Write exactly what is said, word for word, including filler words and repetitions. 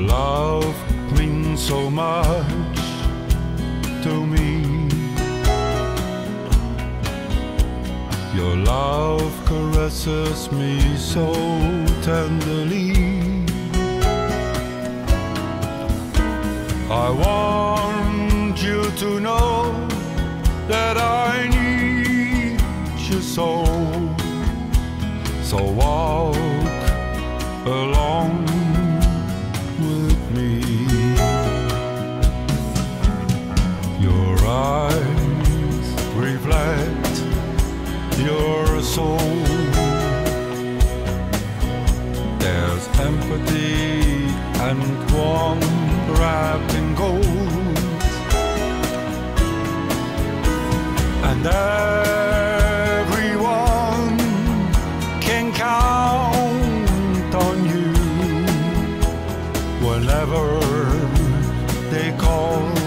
love means so much to me. Your love caresses me so tenderly. I want you to know that I need you so. So walk along with me. Your eyes reflect your soul. There's empathy and warmth wrapped in gold, and everyone can count on you whenever they call.